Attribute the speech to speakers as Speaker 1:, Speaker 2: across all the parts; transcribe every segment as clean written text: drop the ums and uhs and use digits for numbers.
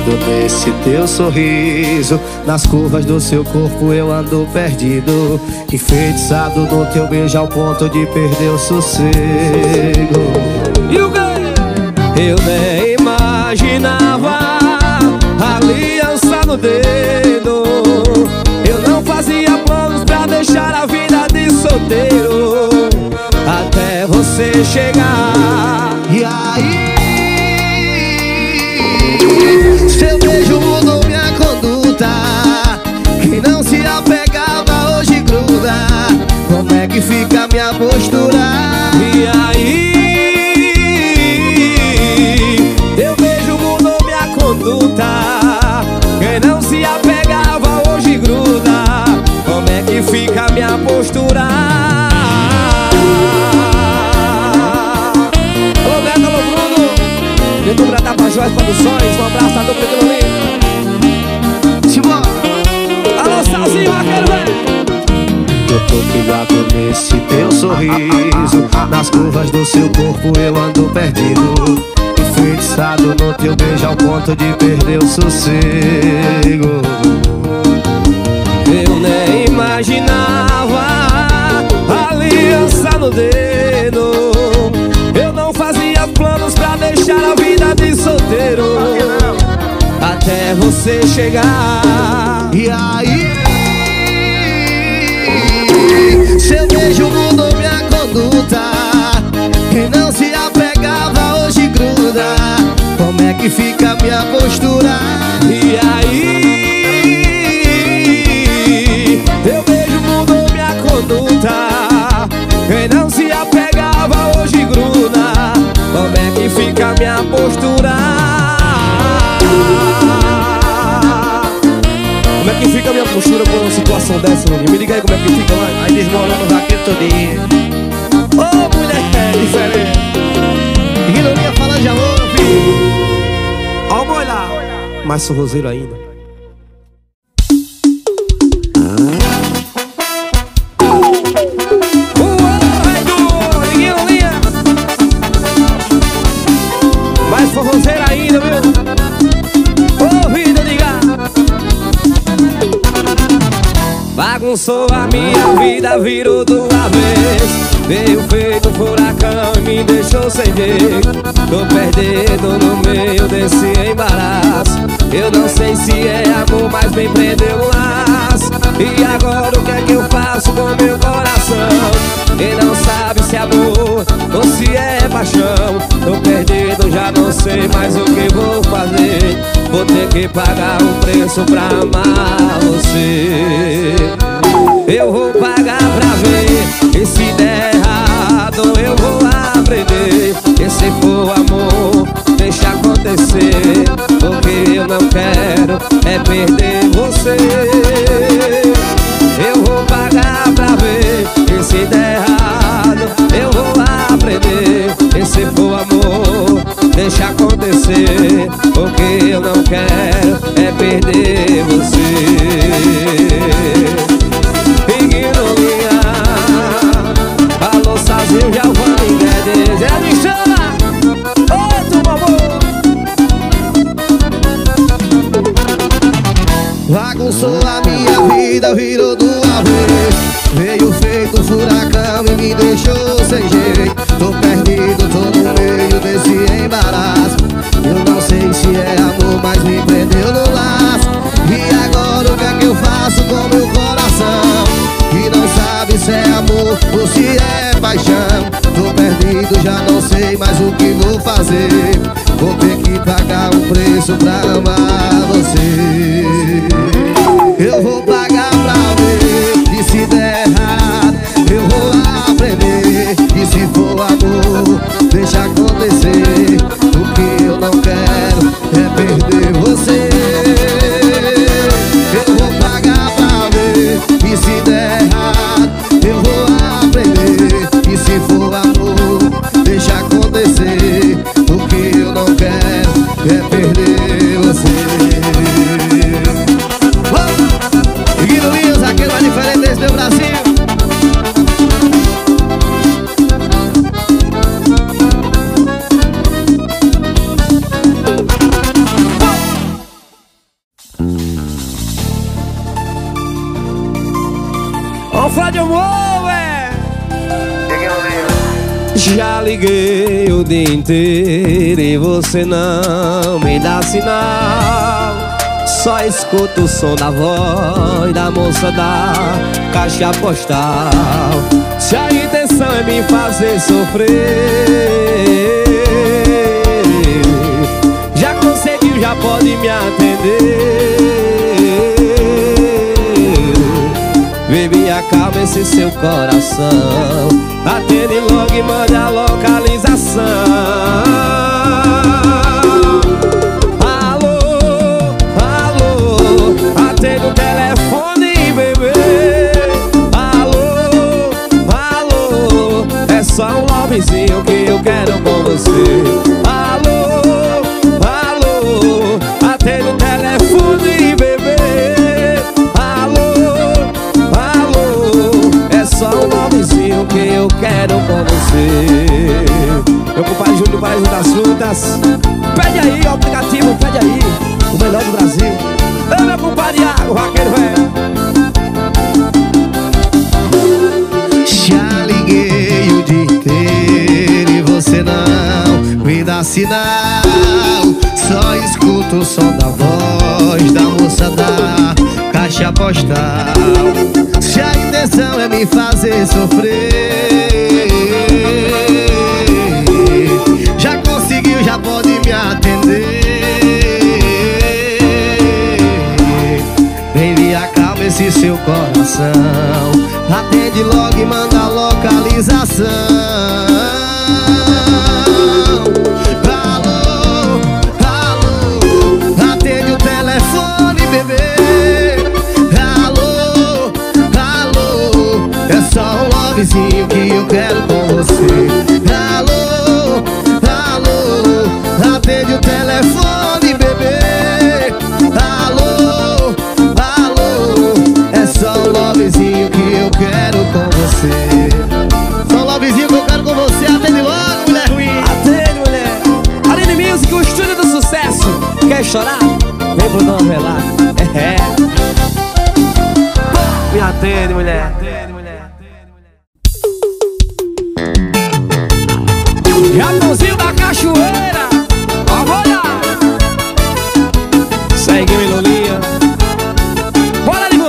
Speaker 1: hipnotizado nesse teu sorriso. Nas curvas do seu corpo eu ando perdido, enfeitiçado no teu beijo ao ponto de perder o sossego. Eu nem imaginava aliança no dedo. Eu não fazia planos pra deixar a vida de solteiro até você chegar. E aí, seu beijo mudou minha conduta. Quem não se apegava hoje gruda. Como é que fica minha postura? E aí, teu beijo mudou minha conduta. Quem não se apegava hoje gruda. Como é que fica minha postura? Alô Beto, alô Bruno, YouTube da Tapajós Produções. Um abraço, tá dupla de Lolinha. Alô Salzinho, vaqueiro, velho. Eu tô pilhado nesse teu sorriso. Nas curvas do seu corpo eu ando perdido, enfeitiçado no teu beijo ao ponto de perder o sossego. Eu nem imaginava aliança no dedo. Eu não fazia planos pra deixar a vida de solteiro até você chegar. E aí, seu beijo mudou minha conduta. Quem não se apegava hoje gruda. Como é que fica minha postura? E aí, teu beijo mudou minha conduta. Quem não se apegava hoje gruda. Como é que fica minha postura? Como é que fica minha postura por uma situação dessa, menino? Me diga aí como é que fica, vai. Aí desmorona o vaqueiro todinho. Ô, mulher diferente. Ignoria fala de amor, filho. Ó o boi lá, mais sorroseiro ainda. Mais forrozeiro ainda, viu? Ô, vida, diga. Bagunçou a minha vida, virou do avesso. Veio feito furacão e me deixou sem jeito. Tô perdendo no meio desse embaraço. Eu não sei se é amor, mas me prendeu no laço. E agora o que é que eu faço com meu coração? Quem não sabe se é amor ou se é paixão. Tô perdido, já não sei mais o que vou fazer. Vou ter que pagar um preço pra amar você. Eu vou pagar pra ver. E se der errado eu vou aprender. E se for amor, deixa acontecer. Porque eu não quero é perder você. Eu vou pagar pra ver. E se der errado eu vou aprender. E se for amor, deixa acontecer. Porque eu não quero é perder você. Ignoria. Alô Sazinho, Giovanni Guedes. É me chama. Outro amor. Bagunçou a minha vida, virou do avesso. Veio feito furacão e me deixou sem jeito. Tô perdido, tô no meio desse embaraço. Eu não sei se é amor, mas me prendeu no laço. E agora o que é que eu faço com meu coração? Que não sabe se é amor ou se é paixão. Tô perdido, já não sei mais o que vou fazer. Vou ter que pagar um preço pra amar você. Eu vou pagar pra ver. E se der errado eu vou aprender. E se for amor, deixa acontecer. O que eu não quero é perder você. Eu vou pagar pra ver. E se der errado eu vou aprender. E se for amor, deixa acontecer. O que eu não quero é perder você. Ignorinhas, aquele mais diferente desse meu Brasil. Já liguei o dia inteiro e você não me dá sinal. Só escuto o som da voz da moça da caixa postal. Se a intenção é me fazer sofrer, já conseguiu, já pode me atender. Baby, acalma esse seu coração, atende logo e mande a localização. Alô, alô, atende o telefone, bebê. Alô, alô, é só um lovezinho que eu quero com você. Alô, alô, atende o telefone, bebê. Só um nomezinho que eu quero com você. Meu compadre Júnior Paraíso das Frutas. Pede aí, o aplicativo, pede aí. O melhor do Brasil. Ô meu compadre Iago, vaqueiro velho.
Speaker 2: Já liguei o dia inteiro e você não me dá sinal. Só escuto o som da voz da moça da caixa postal. Se a intenção é me fazer sofrer, já conseguiu, já pode me atender. Baby, acalma esse seu coração, atende logo e manda a localização. Alô, alô, atende o telefone, bebê. É só um lovezinho que eu quero com você. Alô, alô, atende o telefone, bebê. Alô, alô, é só um lovezinho que eu quero com você. Só um lovezinho que eu quero com você. Atende logo, mulher ruim.
Speaker 1: Atende, mulher. Aline Music, o estúdio do sucesso. Quer chorar? Vem pro Dom Velar. Me atende, mulher. Japãozinho da Cachoeira, ó, vou olhar. Segue o Ilulinha. Bora, Limão.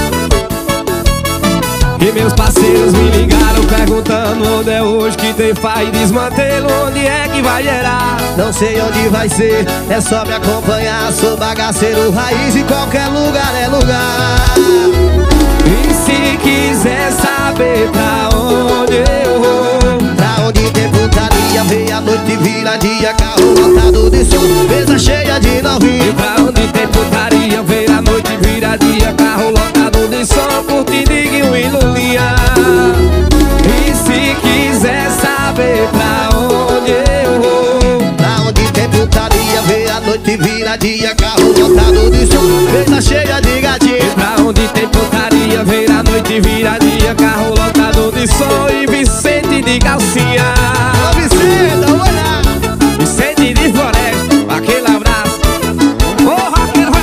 Speaker 1: E meus parceiros me ligaram perguntando onde é hoje que tem faz desmantelo, onde é que vai gerar.
Speaker 2: Não sei onde vai ser, é só me acompanhar. Sou bagaceiro raiz e qualquer lugar é lugar.
Speaker 1: E se quiser saber pra onde eu vou,
Speaker 2: pra onde tem putaria, vem a noite vira dia, carro lotado de som, mesa cheia de novinho.
Speaker 1: E pra onde tem putaria, vem a noite vira dia, carro lotado de som, curte Diguinho e Lulinha. E se quiser saber pra onde eu vou,
Speaker 2: pra onde tem putaria, vem a noite vira dia, carro lotado de som, mesa cheia de gatinho.
Speaker 1: E pra onde tem putaria, vem a noite vira dia, carro lotado de som e Vicente de calcinha.
Speaker 2: Ô Vicente, olha!
Speaker 1: Vicente de Floresta, aquele abraço. Porra, aquele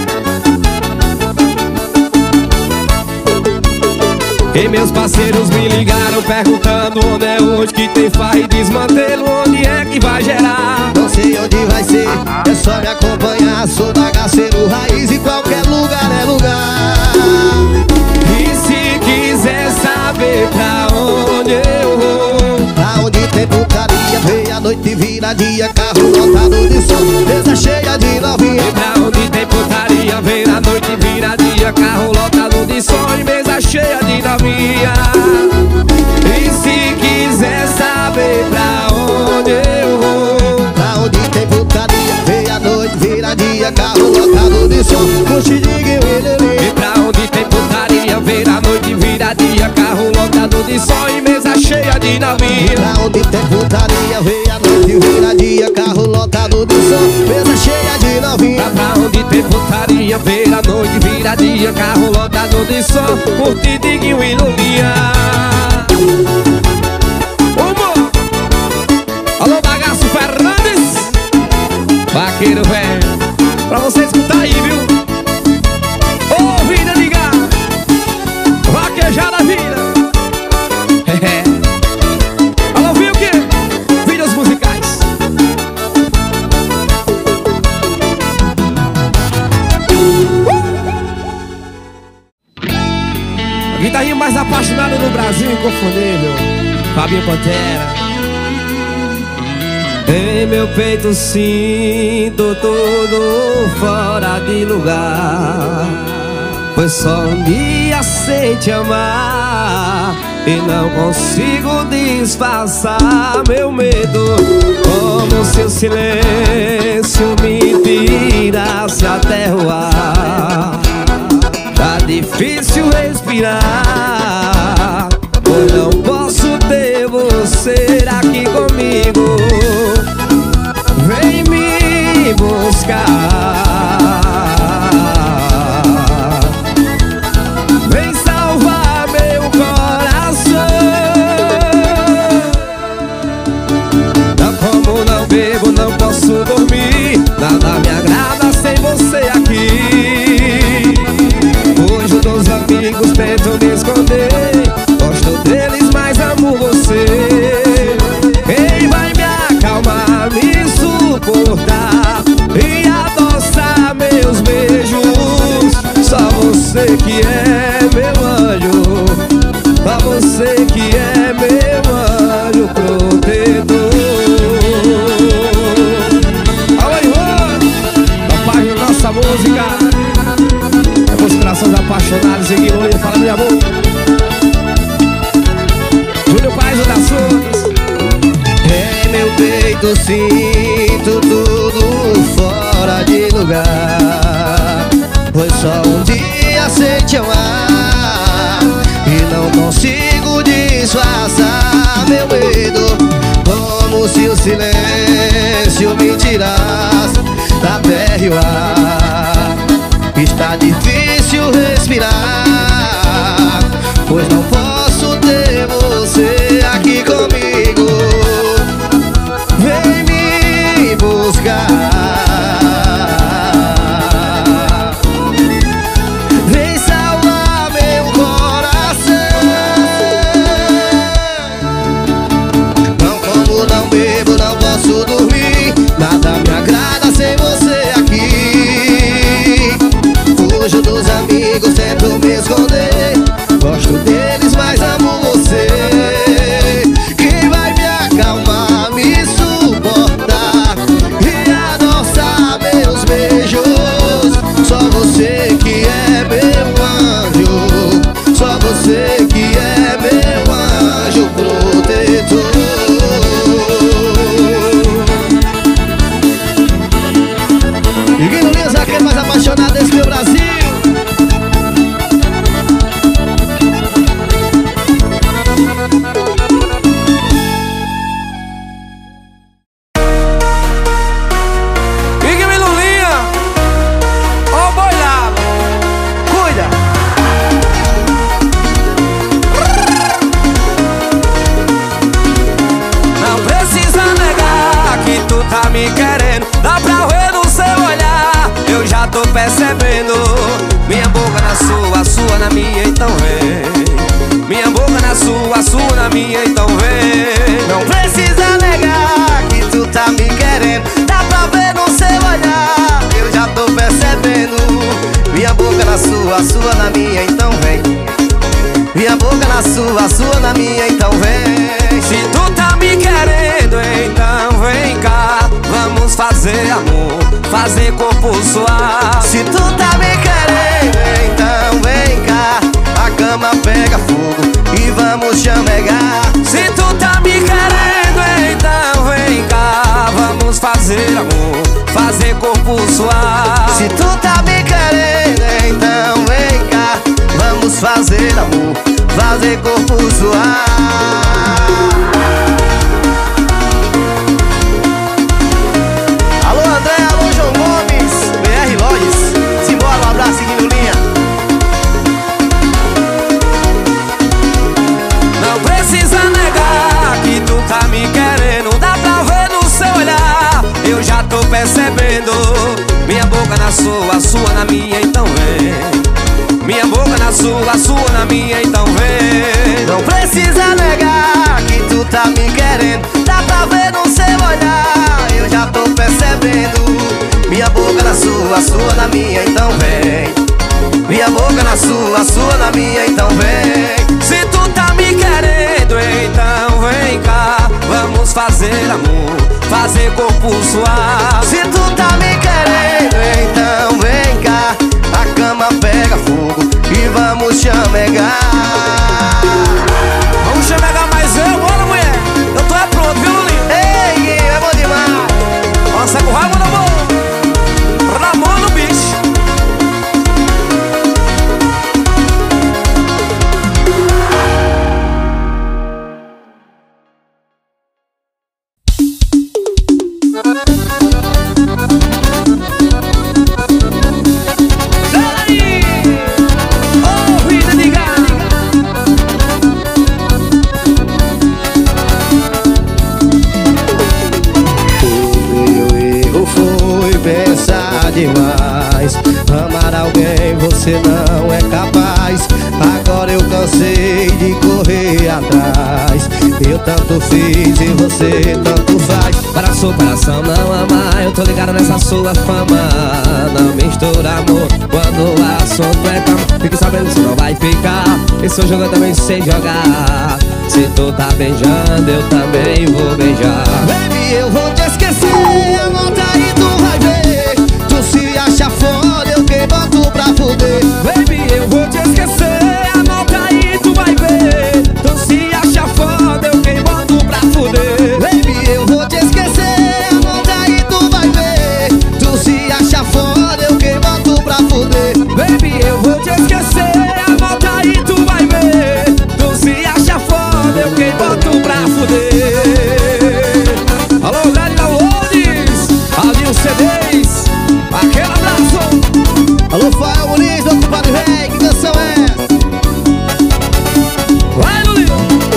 Speaker 1: E meus parceiros me ligaram perguntando onde é hoje que tem farra e desmantelo, onde é que vai gerar.
Speaker 2: Não sei onde vai ser, é só me acompanhar. Sou bagaceiro raiz e qualquer lugar é lugar.
Speaker 1: E se quiser saber pra onde eu vou,
Speaker 2: pra onde tem putaria, vem a noite vira dia, carro lotado de som, mesa cheia de novinha.
Speaker 1: e pra onde tem putaria, vem a noite vira dia, carro lotado de som e mesa cheia de novinha. E se quiser saber pra onde eu vou,
Speaker 2: pra onde tem putaria, vem a noite vira dia, carro lotado de som, curte Diguinho e Lulinha.
Speaker 1: e pra onde tem putaria, vem a noite vira dia, carro lotado de som e mesa cheia de novinha.
Speaker 2: Pra onde tem putaria, vem a noite vira dia, carro lotado de som, mesa cheia de novinha.
Speaker 1: Pra onde tem putaria, vem a noite vira dia, carro lotado de som, curte Diguinho e Lulinha. Humor. Alô, Bagaço Fernandes, vaqueiro velho, pra você escutar aí, viu? Ô, vida ligar, vaquejar da vida. Alô, viu que guitarrinha mais apaixonada do Brasil, inconfundível, Fabinho Pantera. Em meu peito sinto tudo fora de lugar. Foi só um dia sem te amar e não consigo disfarçar meu medo. Como se o silêncio me tirasse até o ar. Tá difícil respirar, pois não posso ter você aqui comigo. Vem me buscar, vem salvar meu coração. Não como, não bebo, não posso dormir. Nada me agrada sem você aqui. Fujo dos amigos, tento me esconder. Gosto deles, mas amo você. Quem vai me acalmar, me suportar e adoçar meus beijos? Só você que é meu anjo, só você que é meu anjo protetor. Alô, Ivan, da página da nossa música, os corações apaixonados, em Guilherme, fala meu amor. Júnior Paz, o das Frutas. Em meu peito sinto tudo fora de lugar. Foi só um dia sem te amar e não consigo disfarçar meu medo. Como se o silêncio me tirasse da terra e o ar. Está difícil respirar, pois não posso ter você aqui comigo. Vem me buscar, vem salvar meu coração. Não como, não bebo, não posso dormir. Nada me agrada sem você aqui. Fujo dos amigos, tento me esconder. Gosto deles, mas amo você. Quem vai me acalmar, me suportar e adoçar meus beijos? Só você que é meu anjo, só você que é meu anjo protetor. E Guilherme, aquele mais apaixonado desse meu Brasil.
Speaker 3: Tô percebendo, minha boca na sua, sua na minha, então vem. Minha boca na sua, sua na minha, então vem.
Speaker 2: Não precisa negar que tu tá me querendo. Dá pra ver no seu olhar, eu já tô percebendo. Minha boca na sua, sua na minha, então vem. Minha boca na sua na minha, então vem.
Speaker 3: Se tu tá me querendo, então vem cá. Vamos fazer amor, fazer corpo suar.
Speaker 2: Se tu tá me querendo, então vem cá. A cama pega fogo e vamos chamegar.
Speaker 3: Se tu tá me querendo, então vem cá. Vamos fazer amor, fazer corpo suar.
Speaker 2: Se tu tá me querendo, então vem cá. Vamos fazer amor, fazer corpo suar. Alô André, alô João Gomes, BR Lojas. Simbora, um abraço seguindo linha.
Speaker 3: Não precisa negar que tu tá me querendo. Dá pra ver no seu olhar, eu já tô percebendo. Minha boca na sua, sua na minha, então vem. Minha boca na sua na minha, então vem.
Speaker 2: Não precisa negar que tu tá me querendo. Dá pra ver no seu olhar, eu já tô percebendo. Minha boca na sua na minha, então vem.
Speaker 3: minha boca na sua, a sua na minha, então vem. Se tu tá me querendo, então vem cá. Vamos fazer amor, fazer corpo suar. Se tu tá me querendo, então vem cá. A cama pega fogo e vamos chamegar. Vamos chamegar mais bora mulher. Eu tô pronto, viu Lulinha? Ei, é bom demais. Nossa, com raiva na mão. Ramon no bicho.
Speaker 2: Demais. Amar alguém você não é capaz. Agora eu cansei de correr atrás. Eu tanto fiz e você tanto faz.
Speaker 1: Para a superação não amar, eu tô ligado nessa sua fama. Não mistura amor quando o assunto é cama. Fique sabendo se não vai ficar. Esse jogo eu também sei jogar. Se tu tá beijando, eu também vou beijar.
Speaker 2: Baby, eu vou te esquecer. Anota aí, tu vai ver. Se acha foda, eu que boto pra fuder.
Speaker 1: Baby, eu vou te esquecer. Anota aí, tu vai ver. Tu se acha foda, eu que boto pra fuder.
Speaker 2: Baby, eu vou te esquecer. Anota aí, tu vai ver. Tu se acha foda, eu que boto pra fuder.
Speaker 1: Baby, eu vou te esquecer. Anota aí, tu vai ver. Tu se acha foda, eu que boto pra fuder. Alô, Gary Downloads, Aldinho CDs. Aquele abraço.
Speaker 2: Alô, Fael Muniz, do compadre Rei, que canção é essa?
Speaker 1: Vai, Lulinho.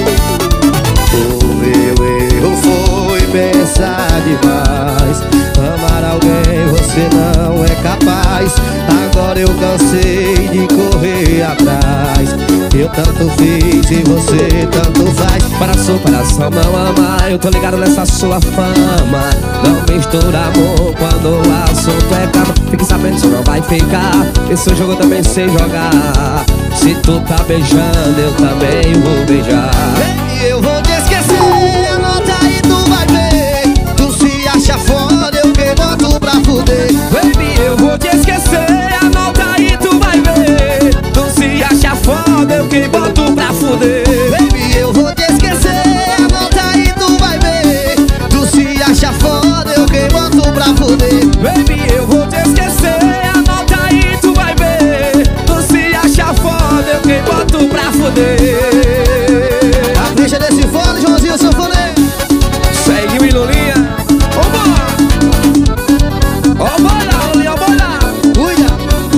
Speaker 2: O meu erro foi pensar demais. Amar alguém você não é capaz. Agora eu cansei de correr atrás. Eu tanto fiz e você tanto faz.
Speaker 1: Para a superação não amar, eu tô ligado nessa sua fama. Não mistura amor quando o assunto é cama. Fique sabendo se não vai ficar. Esse jogo eu também sei jogar. Se tu tá beijando, eu também vou beijar.
Speaker 2: Baby, eu vou te esquecer. Anota aí, tu vai ver. Tu se acha foda, eu que boto pra fuder.
Speaker 1: Baby, eu vou te esquecer. Anota aí, tu vai ver. Tu se acha foda, eu que boto pra fuder.
Speaker 2: Baby, eu vou te esquecer. Anota aí, tu vai ver. Tu se acha foda, eu que boto pra fuder.
Speaker 1: Baby, eu vou te esquecer. Anota aí, tu vai ver. Tu se acha foda, eu que boto pra fuder.
Speaker 2: A ficha desse fone, Joãozinho Sanfoneiro.
Speaker 1: Segue o Lulinha. Vambora! Vambora, Lulinha, vambora!
Speaker 2: Cuida!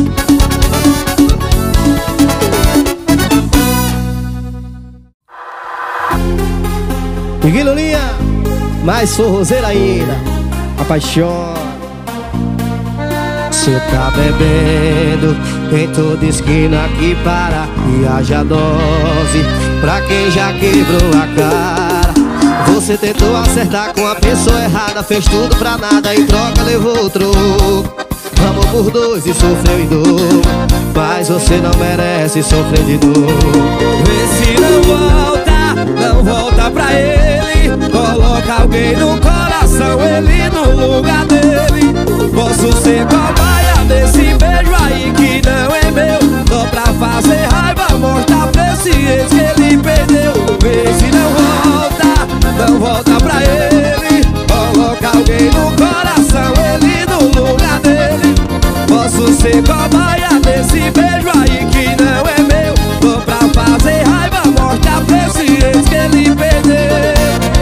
Speaker 2: Miguel Lulinha, mais forrozeira ainda. Apaixona. Cê tá bebendo em toda esquina que para e haja dose pra quem já quebrou a cara. Você tentou acertar com a pessoa errada, fez tudo pra nada, em troca levou o troco. Amor por dois e sofreu em dor, mas você não merece sofrer de novo.
Speaker 1: Vê se não volta pra ele. Coloca alguém no coração, ele no lugar dele. Posso ser cobaia desse beijo aí que não é meu. Só pra fazer raiva, mostrar pra esse ex que ele perdeu. Vê se não volta pra ele. Coloca alguém no coração, ele no lugar dele. Posso ser cobaia desse beijo aí que não é meu. Só pra fazer raiva, mostrar pra esse ex que ele perdeu.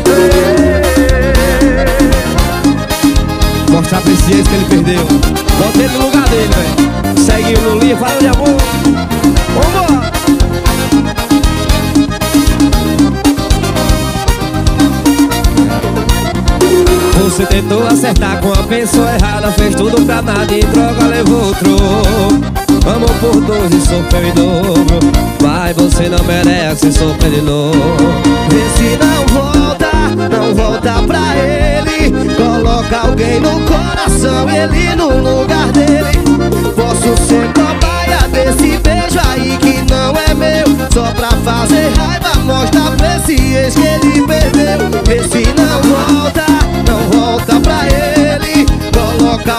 Speaker 1: Mostrar pra esse ex que ele perdeu. Bota ele no lugar dele, velho. Segue o Lulinha, fala de amor. Vambora! Você tentou acertar com a pessoa errada, fez tudo pra nada e em troca levou o troco. Amor por dois e sofreu em dobro, mas você não merece sofrer de novo.
Speaker 2: Vê se não volta pra ele. Coloca alguém no coração, ele no lugar dele. Posso ser cobaia desse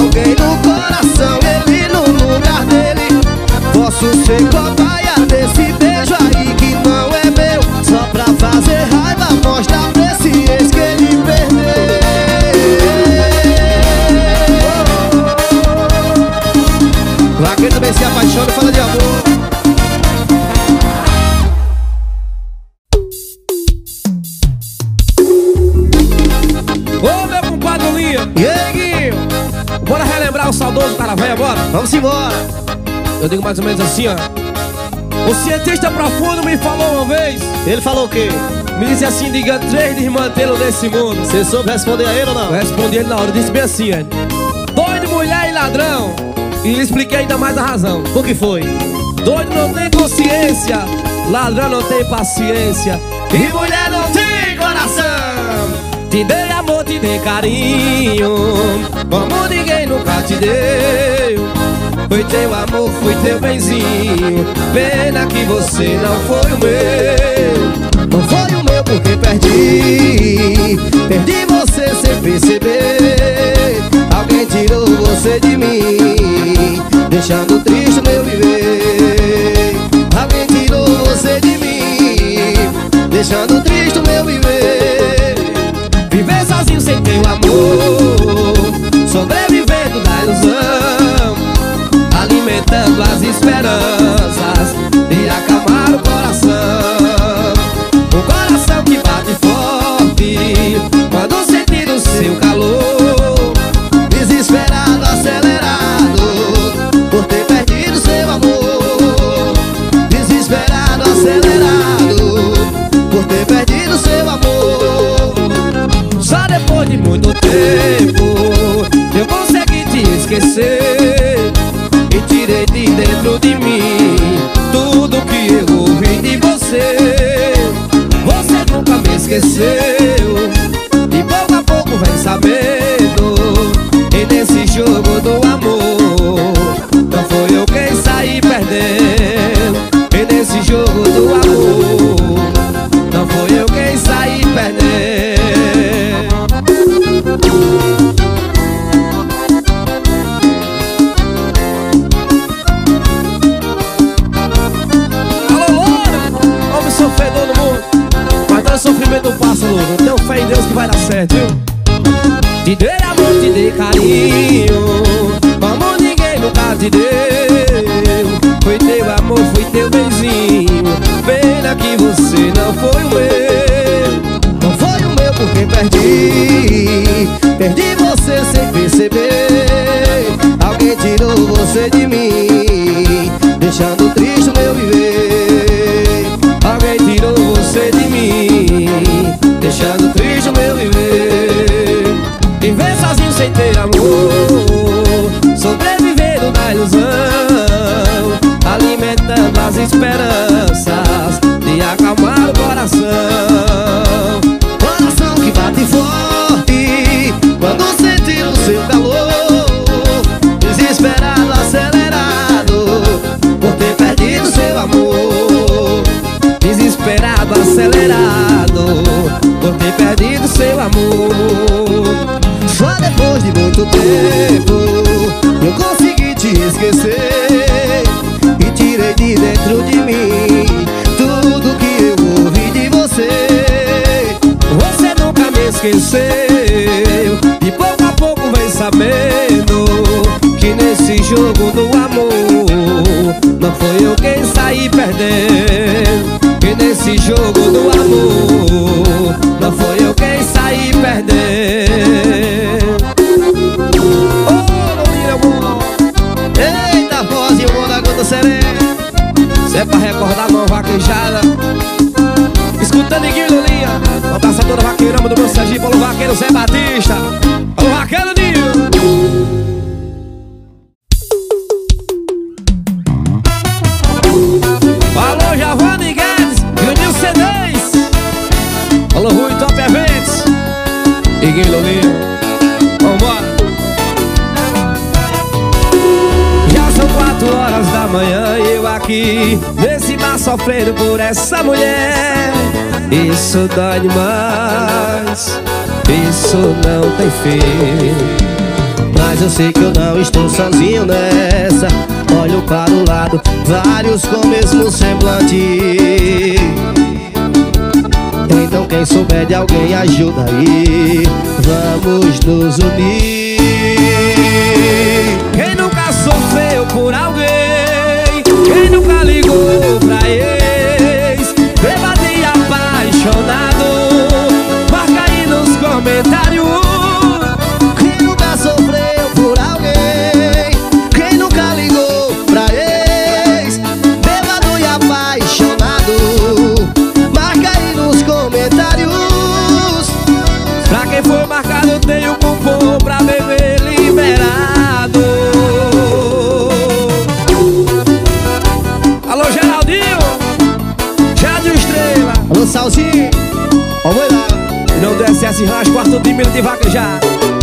Speaker 2: alguém no coração, ele no lugar dele. Posso ser cobaia desse beijo aí que não é meu, só pra fazer raiva, mostrar pra esse ex que ele perdeu. Vaqueiro também se apaixona e fala de amor.
Speaker 1: Ô meu compadre Linha,
Speaker 2: E aí, Guinho?
Speaker 1: bora relembrar o saudoso cara velho agora?
Speaker 2: Vamos embora.
Speaker 1: Eu digo mais ou menos assim, ó. O cientista profundo me falou uma vez,
Speaker 2: Ele falou o quê?
Speaker 1: me disse assim, diga 3 desmantelos desse mundo.
Speaker 2: Você soube responder a ele ou não?
Speaker 1: Eu respondi ele na hora, disse bem assim, ó: doido, mulher e ladrão. E lhe expliquei ainda mais a razão.
Speaker 2: O que foi?
Speaker 1: Doido não tem consciência, ladrão não tem paciência, e mulher não tem coração. Te dei amor, te dei carinho, como ninguém nunca te deu. Foi teu amor, fui teu benzinho, pena que você não foi o meu.
Speaker 2: Não foi o meu porque perdi você sem perceber. Alguém tirou você de mim, deixando triste o meu viver. Alguém tirou você de mim, deixando triste o meu viver.
Speaker 1: Viver sozinho sem teu amor, sobrevivendo da ilusão, alimentando as esperanças de acalmar o coração. Um coração que bate forte quando sentir o seu calor,
Speaker 2: Desesperado, acelerado, por ter perdido seu amor. Desesperado, acelerado, por ter perdido seu amor.
Speaker 1: só depois de muito tempo eu consegui te esquecer e tirei de dentro de mim tudo que eu ouvi de você. Você nunca me esqueceu e pouco a pouco vem sabendo. E nesse jogo do amor não foi eu quem saí perdendo. E nesse jogo do amor não foi eu quem saí perdendo. Alô, Loura, homem sofredor do mundo, mas não é sofrimento não passa, Loura. Tenho fé em Deus que vai dar certo, viu? Te dei amor, te dei carinho, como ninguém nunca te deu. Foi teu amor, fui teu benzinho, pena que você não foi o meu.
Speaker 2: Não foi o meu porque perdi você sem perceber. Alguém tirou você de mim, deixando triste o meu viver.
Speaker 1: Alguém tirou você de mim, deixando triste o meu viver. Viver sozinho sem ter amor, sobrevivendo na ilusão, alimentando as esperanças de acalmar o coração.
Speaker 2: Coração que bate forte quando sentir o seu calor. Desesperado, acelerado, por ter perdido seu amor.
Speaker 1: Desesperado, acelerado, por ter perdido seu amor.
Speaker 2: Só depois de muito tempo eu consegui te esquecer e tirei de dentro de mim tudo que eu ouvi de você.
Speaker 1: Você nunca me esqueceu e pouco a pouco vem sabendo que nesse jogo do amor não foi eu quem saí perdendo. Que nesse jogo do amor não foi eu quem saí perdendo. Oh, Lolinha, amor.
Speaker 2: Eita, voz e o mundo da gota serena.
Speaker 1: Cê é pra recordar uma vaquejada, escutando Neguinho e Lolinha. Um abraço a toda a vaqueirama do meu Sergipe. Alô, vaqueiro Zé Batista. Alô, vaqueiro Ninho. Alô, Giovanni Guedes e o Nil C10. Alô, Rui Top Eventos. Neguinho e Lolinha. Vambora. Já são 4 horas da manhã e eu aqui nesse mar sofrendo por essa mulher. Isso dói demais, isso não tem fim. Mas
Speaker 2: eu sei que eu não estou sozinho nessa. Olho para o lado, vários com o mesmo semblante. Então quem souber de alguém ajuda aí, vamos nos unir.
Speaker 1: Quem nunca sofreu por alguém, quem nunca ligou pra ex, bêbado e apaixonado, marca aí nos comentários.
Speaker 2: Quem nunca sofreu por alguém, quem nunca ligou pra ex, bêbado e apaixonado, marca aí nos comentários.
Speaker 1: Pra quem for marcado tem o cupom pra beber liberado. Alô Geraldinho, Geraldinho Estrela,
Speaker 2: Alô Salzinho, vamos lá.
Speaker 1: não do SS Ranch, quarto de milho de vaquejar.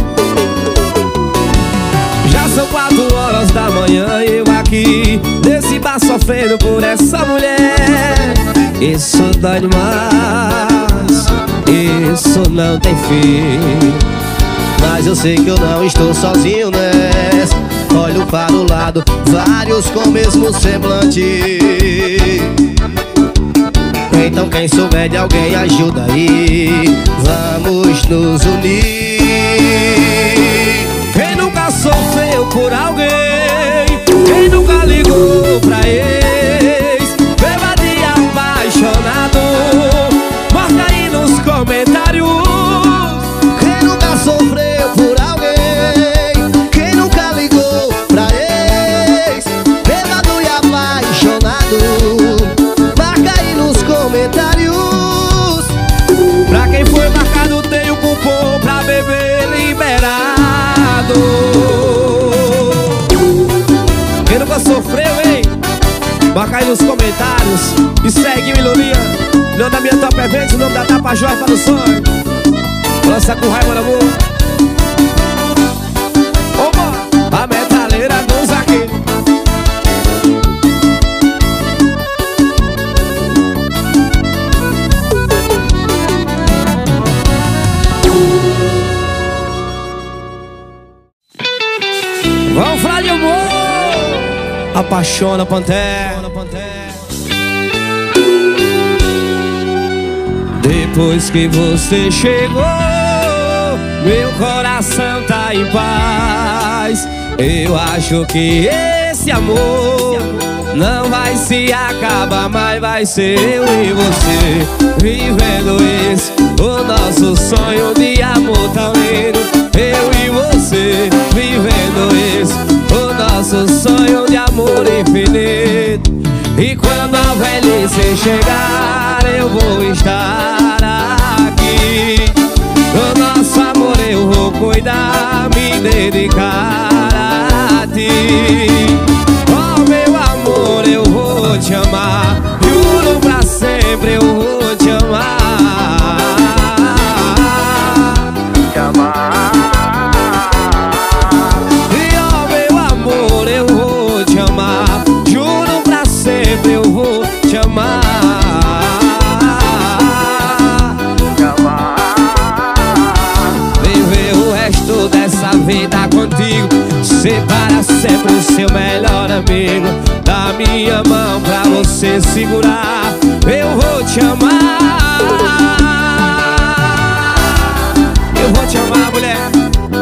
Speaker 1: Já são 4 horas da manhã, eu aqui nesse bar sofrendo por essa mulher. Isso dói demais, isso não tem fim.
Speaker 2: Mas eu sei que eu não estou sozinho nessa. Olho para o lado, vários com o mesmo semblante. Então quem souber de alguém ajuda aí, vamos nos unir.
Speaker 1: Quem nunca sofreu por alguém, quem nunca ligou pra ex, bêbado e apaixonado, marca aí nos comentários.
Speaker 2: Quem nunca sofreu por alguém, quem nunca ligou pra ex, bêbado e apaixonado, marca aí nos comentários.
Speaker 1: Pra quem foi marcado tem o cupom pra beber liberado. Quem nunca sofreu, hein? Marca aí nos comentários e segue o Iluminha. O nome da minha Top Eventos, o nome da Tapajós para o sonho. Lança com raiva no amor. Opa, a metaleira do Zaque. Vamos falar de amor. Apaixona, Pantera. Depois que você chegou, meu coração tá em paz. Eu acho que esse amor não vai se acabar, mas vai ser eu e você vivendo esse, o nosso sonho de amor tão lindo. Eu e você vivendo esse, o nosso sonho de amor infinito. E quando a velhice chegar, eu vou estar aqui. Do nosso amor eu vou cuidar, me dedicar a ti. Oh meu amor, eu vou te amar, juro pra sempre eu vou te amar. Te amar. E oh meu amor, eu vou te amar, juro pra sempre eu vou te amar. Te amar. Viver o resto dessa vida contigo, ser para sempre o seu melhor amigo. Da minha mão pra você segurar, eu vou te amar. Eu vou te amar, mulher.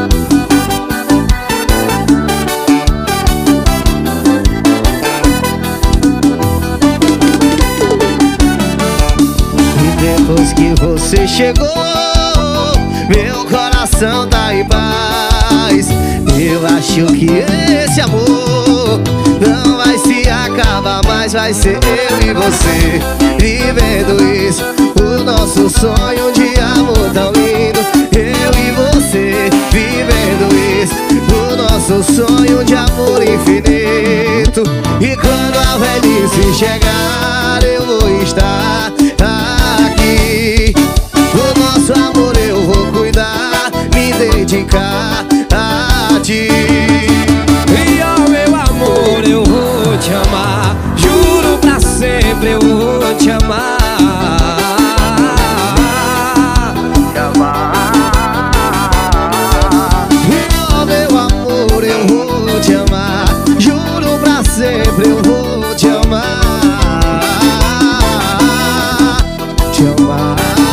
Speaker 2: E depois que você chegou, meu coração tá em paz. Eu acho que esse amor não vai se acabar, mas vai ser eu e você vivendo isso, o nosso sonho de amor tão lindo. Eu e você vivendo isso, o nosso sonho de amor infinito. E quando a velhice chegar, eu vou estar aqui. Do nosso amor eu vou cuidar, me dedicar a ti.
Speaker 1: E oh meu amor, eu vou te amar, juro pra sempre eu vou te amar. Te amar.
Speaker 2: E oh meu amor, vou te amar. Juro pra sempre eu vou te amar. Te amar.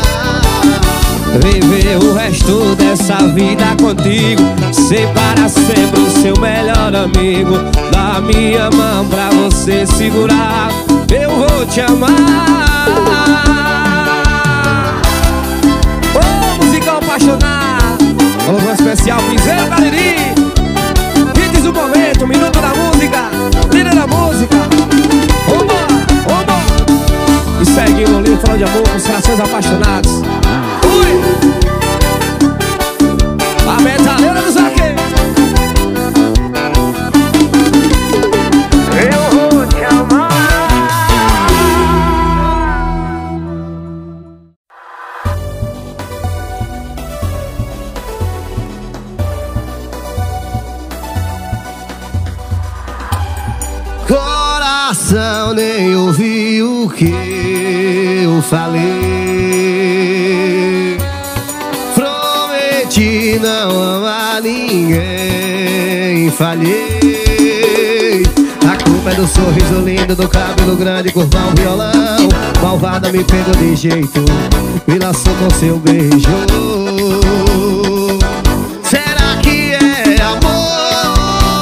Speaker 1: Viver o resto dessa vida contigo, ser para sempre o seu melhor amigo. Dá minha mão pra você segurar, eu vou te amar. Ô, musical apaixonado, alô, especial Piseiro Cariri. Hits do momento, minuto da música, líder da música. Vambora, vambora. E segue o livro falando de amor com os corações apaixonados. A metaleira do Zaque. Eu vou te amar.
Speaker 2: Coração, nem ouvi o que eu falei. Prometi não amar ninguém, falhei. A culpa é do sorriso lindo, do cabelo grande, curvar o violão. Malvada me pegou de jeito, me laçou com seu beijo. Será que é amor?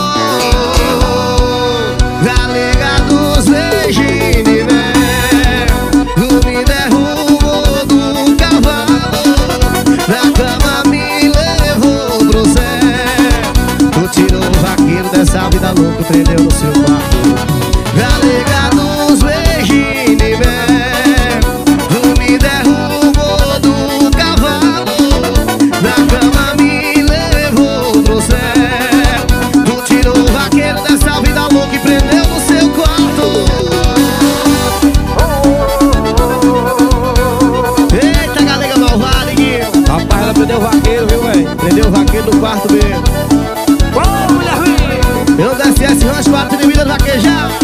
Speaker 2: Galega dos beijinhos de mel, tu me derrubou do cavalo, na cama me levou pro céu. Tu tirou o vaqueiro dessa vida louca, prendeu no seu quarto. Galega dos beijinhos de mel, tu me derrubou do cavalo, na cama me levou pro céu. Tu tirou o vaqueiro dessa vida louca e prendeu no seu quarto. Eita, galega malvada, Guinho.
Speaker 1: Rapaz, ela prendeu o vaqueiro, viu, véi?
Speaker 2: Prendeu o vaqueiro no quarto dele.
Speaker 1: Ô, mulher ruim.
Speaker 2: Eu desci esse rancho, 4 de vida do vaquejão.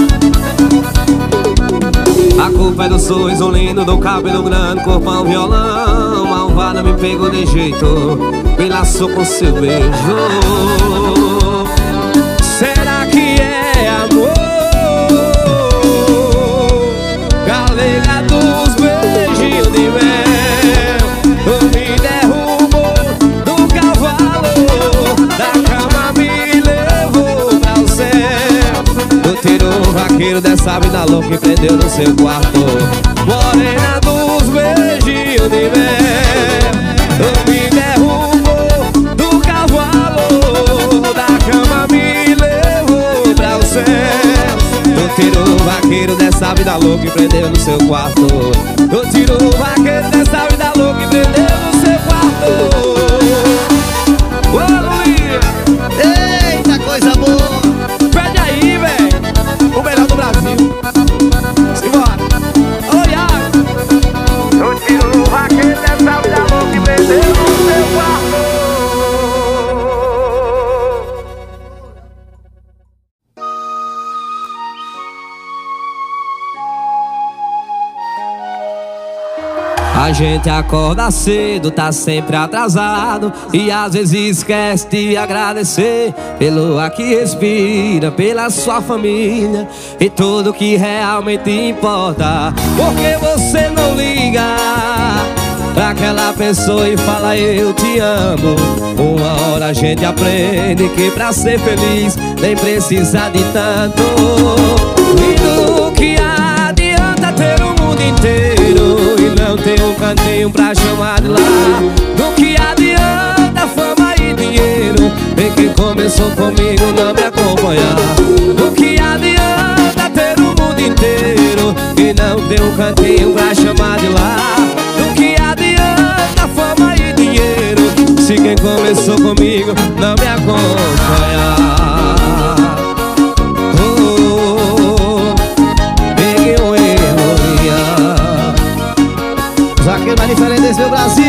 Speaker 1: A culpa é do sorriso lindo, do cabelo grande, corpão, violão. Malvada me pegou de jeito, me laçou com seu beijo. Será que é amor? Galega dos beijinhos de mel, tu me derrubou do cavalo, da cama me levou pra o céu. Tu tirou o vaqueiro dessa vida louca e prendeu no seu quarto. Morena dos beijinhos de mel, tu me derrubou do cavalo, da cama me levou pra o céu. Tu tirou o vaqueiro dessa vida louca e prendeu no seu quarto. Tu tirou o vaqueiro dessa vida louca e prendeu no seu quarto. Ô, Luiz!
Speaker 2: Eita, coisa boa.
Speaker 1: Pede aí, véi, o melhor do Brasil. Simbora. Oi, ai. Eu tiro o vaqueiro dessa vida louca e prendeu no seu quarto. A gente acorda cedo, tá sempre atrasado, e às vezes esquece de agradecer pelo ar que respira, pela sua família e tudo que realmente importa. Porque você não liga pra aquela pessoa e fala eu te amo. Uma hora a gente aprende que pra ser feliz nem precisa de tanto. E do que adianta ter o mundo inteiro e não ter um cantinho pra chamar de lá? Do que adianta fama e dinheiro em quem começou comigo não me acompanhar? Do que adianta ter o mundo inteiro e não ter um cantinho pra chamar de lá? Do que adianta fama e dinheiro se quem começou comigo não me acompanhar?
Speaker 2: Mais diferente desse meu Brasil.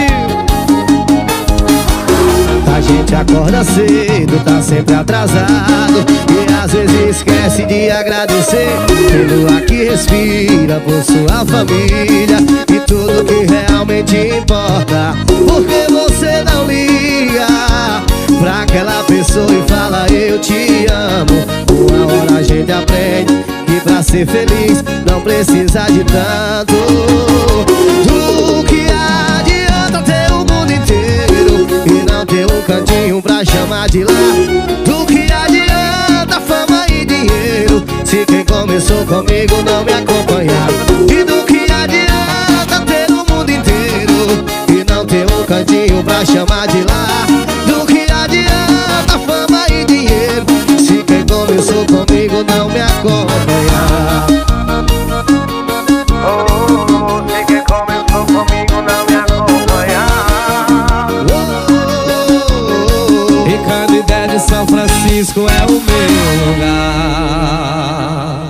Speaker 2: A gente acorda cedo, tá sempre atrasado, e às vezes esquece de agradecer pelo ar que respira, por sua família e tudo que realmente importa. Porque você não liga pra aquela pessoa e fala eu te amo. ser feliz, não precisa de tanto. Do que adianta ter o mundo inteiro e não ter um cantinho pra chamar de lá? Do que adianta fama e dinheiro se quem começou comigo não me acompanhar? E do que adianta ter o mundo inteiro e não ter um cantinho pra chamar de lá? Do que adianta fama e dinheiro se quem começou comigo não me acompanhar?
Speaker 4: Oh, se quem começou comigo não me acompanhar.
Speaker 1: E Canindé de São Francisco é o meu lugar.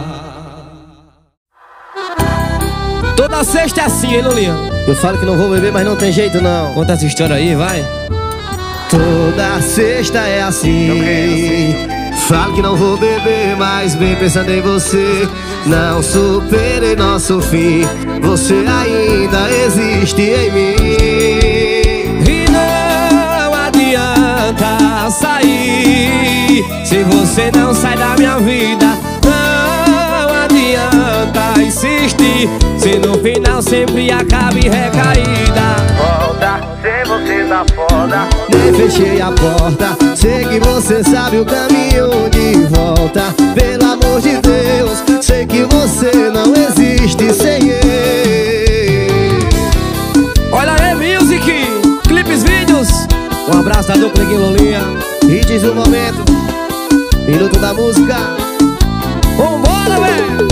Speaker 1: Toda sexta é assim, hein, Lulinha?
Speaker 2: Eu falo que não vou beber, mas não tem jeito não.
Speaker 1: Conta essa história aí, vai.
Speaker 2: Toda sexta é assim. Falo que não vou beber, mas bem pensando em você. Não superei nosso fim, você ainda existe em mim.
Speaker 1: E não adianta sair se você não sai da minha vida. Não adianta insistir se no final sempre acaba em recaída.
Speaker 4: Volta, se você tá foda.
Speaker 2: Nem fechei a porta, sei que você sabe o caminho de volta. Pelo amor de Deus, sei que você não existe sem ele.
Speaker 1: Olha aí, music, clipes, vídeos. Um abraço da dupla aqui, Lulinha.
Speaker 2: E diz o momento, minuto da música.
Speaker 1: Vambora, velho.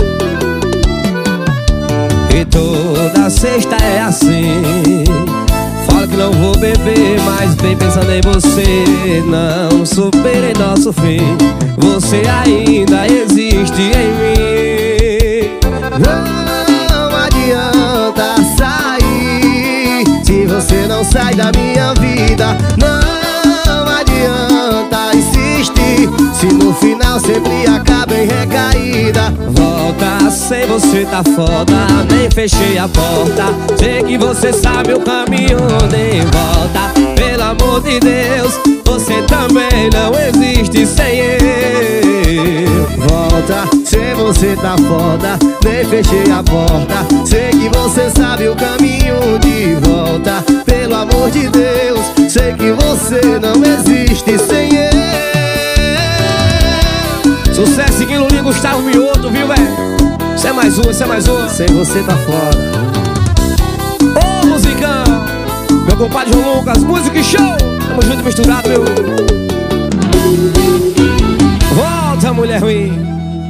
Speaker 1: E toda sexta é assim. Falo que não vou beber, mas bem pensando em você. Não superei nosso fim, você ainda existe em mim.
Speaker 2: Não adianta sair se você não sai da minha vida. Não adianta insistir se no final sempre acaba em recaída.
Speaker 1: Volta, sem você tá foda, nem fechei a porta. Sei que você sabe o caminho de volta. Pelo amor de Deus, você também não existe sem eu.
Speaker 2: Volta, se você tá foda, nem fechei a porta. Sei que você sabe o caminho de volta. Pelo amor de Deus, sei que você não existe sem eu.
Speaker 1: Sucesso seguindo o Gustavo Mioto, viu, velho? Isso é mais uma, isso é mais uma.
Speaker 2: Sem você tá foda.
Speaker 1: Ô, musicão, meu compadre João Lucas, música e show. Tamo junto e misturado, meu. Volta, mulher ruim.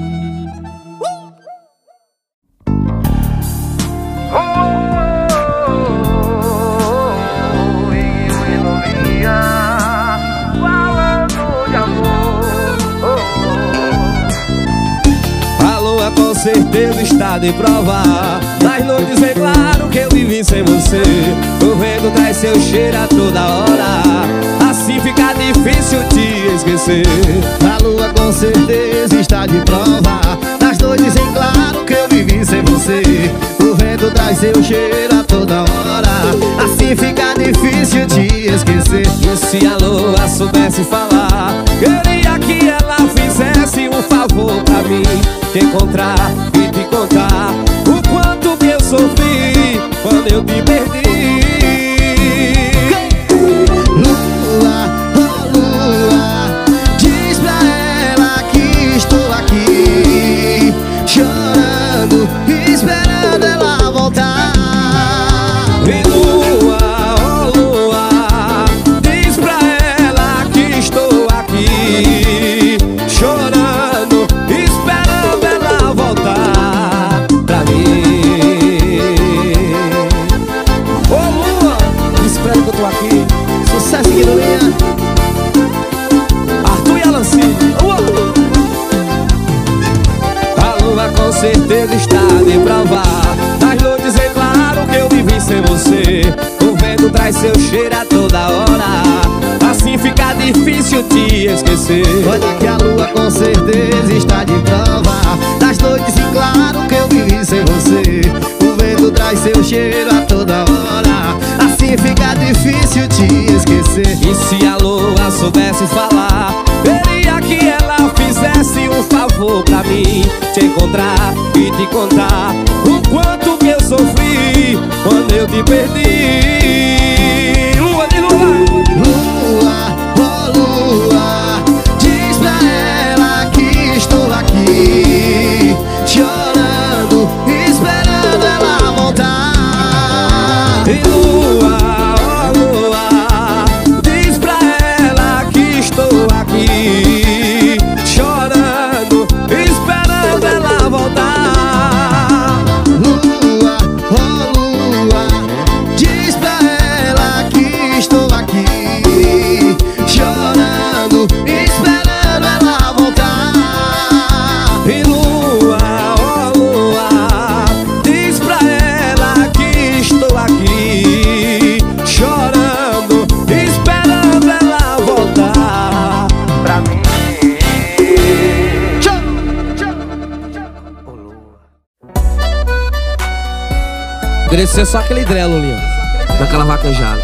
Speaker 1: Com certeza está de provar. Nas noites é claro que eu vivi sem você. O vento traz seu cheiro a toda hora, assim fica difícil te esquecer.
Speaker 2: A lua com certeza está de prova. Nas noites em claro que eu vivi sem você. O vento traz seu cheiro a toda hora, assim fica difícil te esquecer.
Speaker 1: E se a lua soubesse falar, queria que ela fizesse um favor pra mim, te encontrar e te contar o quanto que eu sofri quando eu te perdi.
Speaker 2: Lua, oh lua, diz pra ela que estou aqui, chorando, esperando ela voltar.
Speaker 1: E lua, oh lua, diz pra ela que estou aqui, chorando, esperando ela voltar pra mim. Ô lua, espera que eu tô aqui.
Speaker 2: Sucesso aqui no Linha.
Speaker 1: Arthur e Alan Cid. A lua com certeza está de provar. Nas noites é claro que eu vivi sem você. O vento traz seu cheiro a toda hora, assim fica difícil te esquecer.
Speaker 2: Olha que a lua com certeza está de prova. Das noites em claro que eu vivi sem você. O vento traz seu cheiro a toda hora, assim fica difícil te esquecer.
Speaker 1: E se a lua soubesse falar, queria que ela fizesse um favor pra mim, te encontrar e te contar o quanto que eu sofri quando eu te perdi. Lua de lua.
Speaker 2: Lua, oh lua, diz pra ela que estou aqui, chorando, esperando ela voltar.
Speaker 1: E lua, oh lua, diz pra ela que estou aqui, chorando, esperando ela voltar.
Speaker 2: Lua, oh lua, diz pra ela que estou aqui, chorando, esperando ela voltar.
Speaker 1: E lua, oh lua, diz pra ela que estou aqui, chorando, esperando ela voltar.
Speaker 4: Pra mim. Ô, lua.
Speaker 1: Queria ser só aquele drelo ali, ó, naquela vaquejada.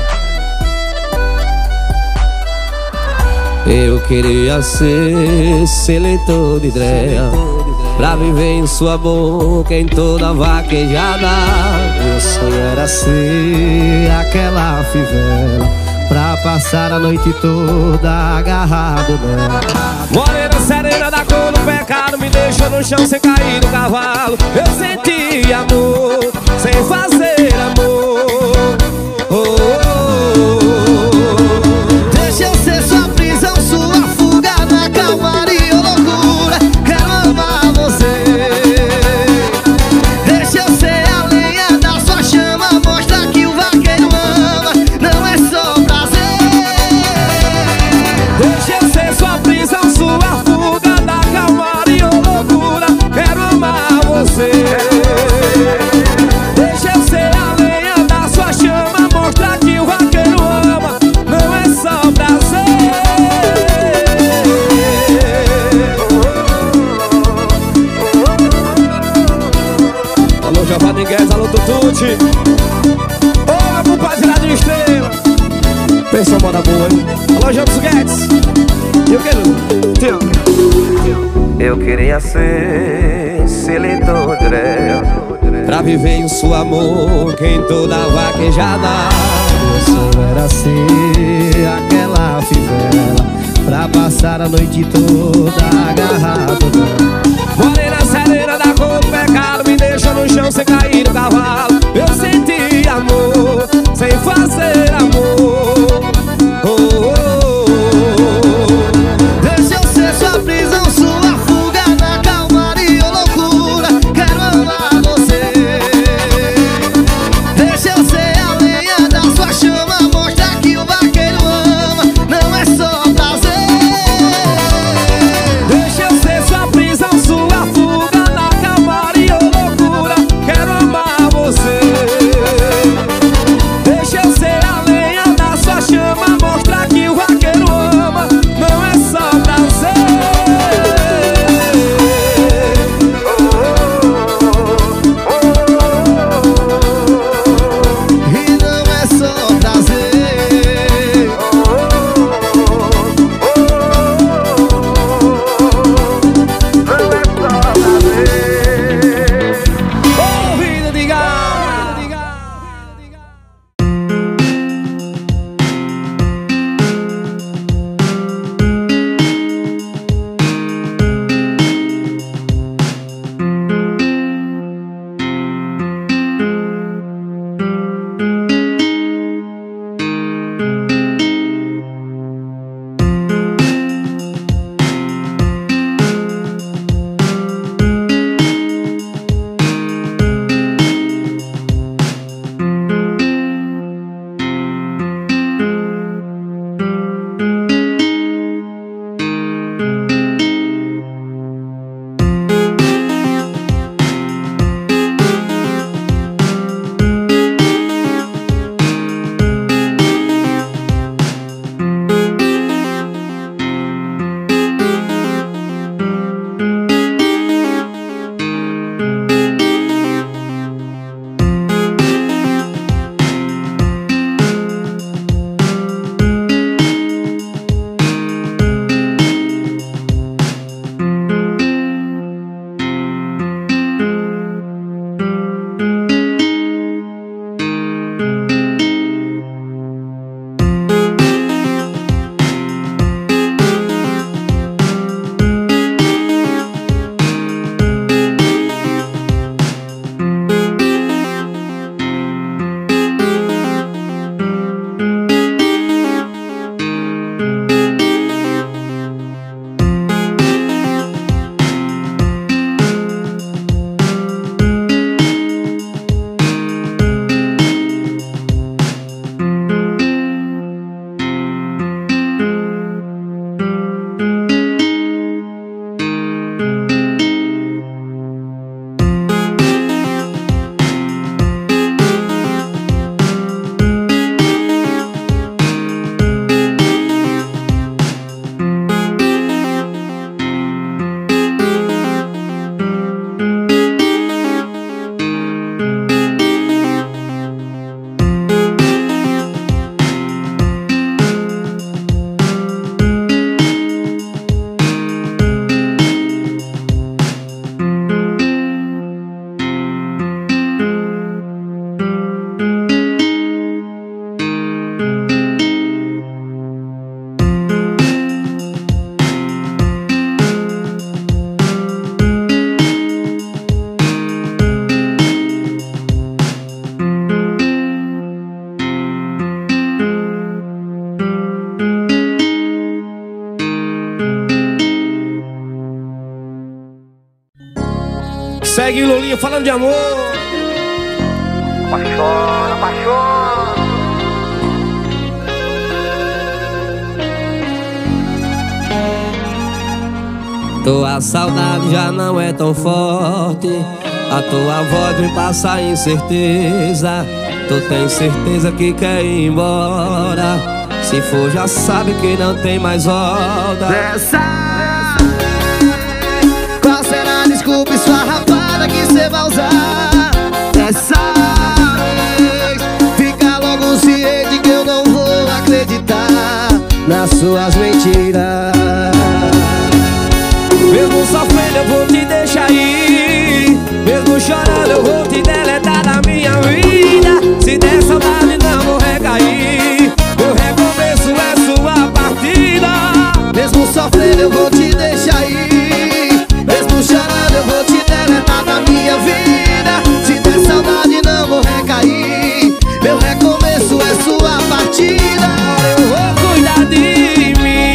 Speaker 1: Eu queria ser seletor de dreia, pra viver em sua boca em toda vaquejada.
Speaker 2: Meu sonho era ser aquela fivela, pra passar a noite toda agarrado nela.
Speaker 1: Morena serena da cor do pecado, me deixou no chão sem cair do cavalo. Eu senti amor sem fazer amor. Oh, oh, oh.
Speaker 2: Deixa eu ser sua prisão, sua fuga na calmaria ou loucura. Quero amar você. Deixa eu ser a lenha da sua chama, mostra que o vaqueiro ama, não é só prazer.
Speaker 1: Deixa eu ser sua prisão, sua fuga da calmaria ou loucura. Quero amar você. Deixa eu ser a lenha da sua chama, mostrar que o vaqueiro ama, não é só prazer. Alô, Giovanni Guedes, alô, Tututi. Ô, meu compadre lá de estrela. Pensa moda boa, hein? Alô, James Guedes. E eu quero teu.
Speaker 4: Eu queria ser seletor de dreia,
Speaker 1: Pra viver em seu amor, que em toda vaquejada.
Speaker 2: Meu sonho era ser aquela fivela, pra passar a noite toda agarrado nela.
Speaker 1: Morena serena da cor do pecado, me deixou no chão sem cair do cavalo. Eu senti amor sem fazer amor. Oh, oh, oh.
Speaker 2: Deixa eu ser sua prisão, sua fuga na calmaria ou loucura. Quero amar você. Deixa eu ser a lenha da sua chama, mostra que o vaqueiro ama, não é só prazer.
Speaker 1: Deixa eu Segue o Lulinha falando de amor.
Speaker 4: Apaixona, apaixona.
Speaker 1: Tua saudade já não é tão forte, a tua voz me passa incerteza. Tu tens certeza que quer ir embora, se for já sabe que não tem mais volta.
Speaker 2: Dessa qual será a desculpa esfarrapada que cê vai usar? Dessa vez fica logo ciente que eu não vou acreditar nas suas mentiras.
Speaker 1: Mesmo sofrendo eu vou te deixar ir, mesmo chorando eu vou te deletar da minha vida. Se der saudade não vou recair, meu recomeço é sua partida.
Speaker 2: Mesmo sofrendo eu vou te deixar ir, mesmo chorando eu vou te deletar da minha vida. Se der saudade não vou recair, meu recomeço é sua partida.
Speaker 1: Eu vou cuidar de mim.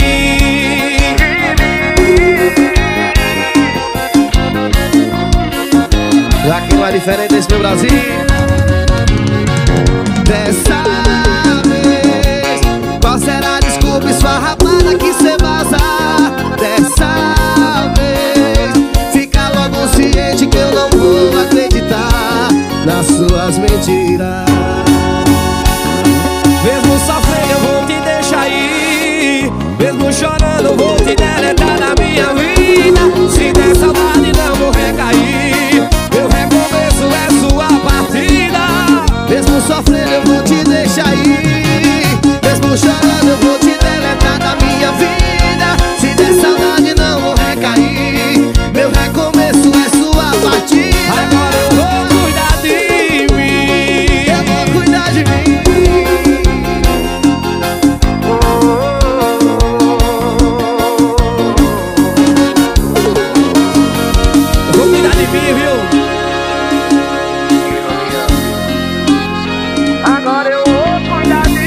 Speaker 2: Aqui não é diferente desse meu Brasil. Dessa vez qual será a desculpa esfarrapada que cê vaza? Dessa vez fica logo ciente que eu não vou acreditar nas suas mentiras.
Speaker 1: Mesmo sofrendo eu vou te deixar ir, mesmo chorando eu vou te deletar da minha vida. Se der saudade não vou recair, meu recomeço é sua partida.
Speaker 2: Mesmo sofrendo eu vou te deixar ir, mesmo chorando eu vou te deletar da minha vida. Se der saudade não vou recair, meu recomeço é sua partida.
Speaker 1: Agora eu vou cuidar de mim.
Speaker 2: Eu vou cuidar de mim.
Speaker 1: Eu vou cuidar de mim, viu?
Speaker 4: Agora eu vou cuidar de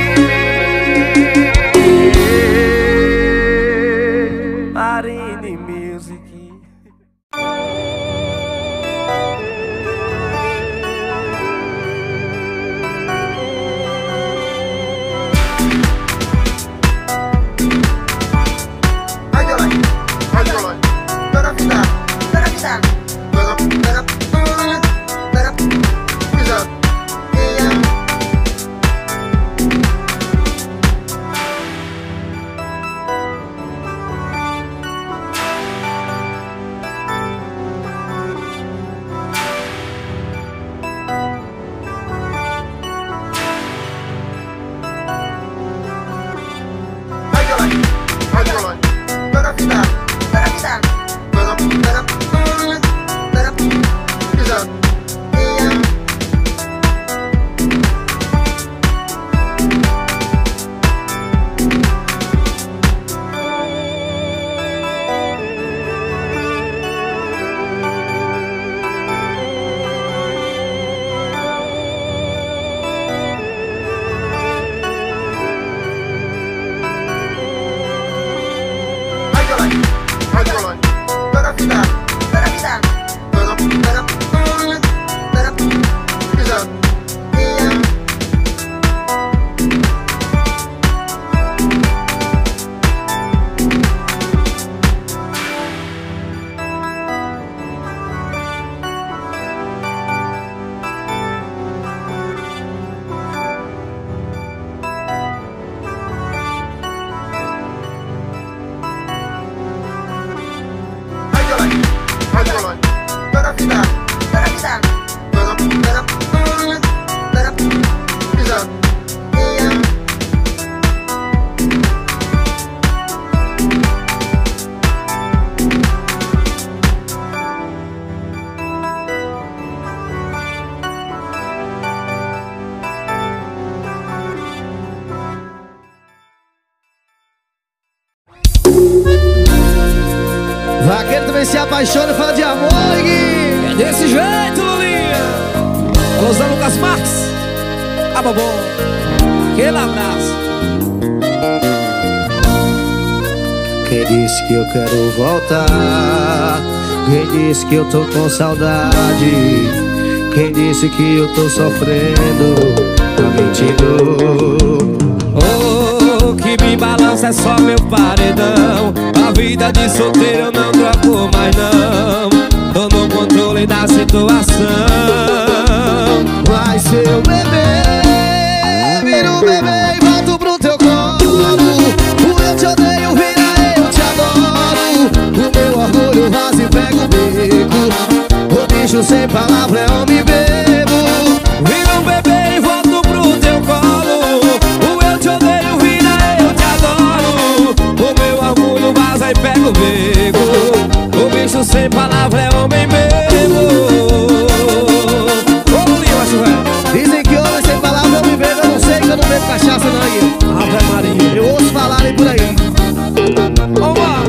Speaker 4: mim.
Speaker 1: Marine Music.
Speaker 2: Vaqueiro também se apaixona e fala de amor, Gui.
Speaker 1: É desse jeito, Lulinha. Alôzão Lucas Marques. A bobô. Aquele abraço.
Speaker 2: Quem disse que eu quero voltar? Quem disse que eu tô com saudade? Quem disse que eu tô sofrendo? Tá mentindo.
Speaker 1: Oh, que me balança é só meu paredão. A vida de solteiro eu não troco mais não. Tô no controle da situação.
Speaker 2: Vai ser o bebê, vira o bebê e volto pro teu colo. O eu te odeio, vira eu te adoro. O meu orgulho vaza e pega o beco. O bicho sem palavra é homem bebo.
Speaker 1: Vira um bebê e volto pro teu colo. O eu te odeio, vira eu te adoro. O meu orgulho vaza e pega o beco. O bicho sem palavra é homem mesmo. Ô, Lulinha, macho velho.
Speaker 2: Dizem que homem sem palavra eu me bebo. Eu não sei que eu não bebo cachaça não aí.
Speaker 1: Ave Maria.
Speaker 2: Eu ouço falarem por aí.
Speaker 1: Vamos.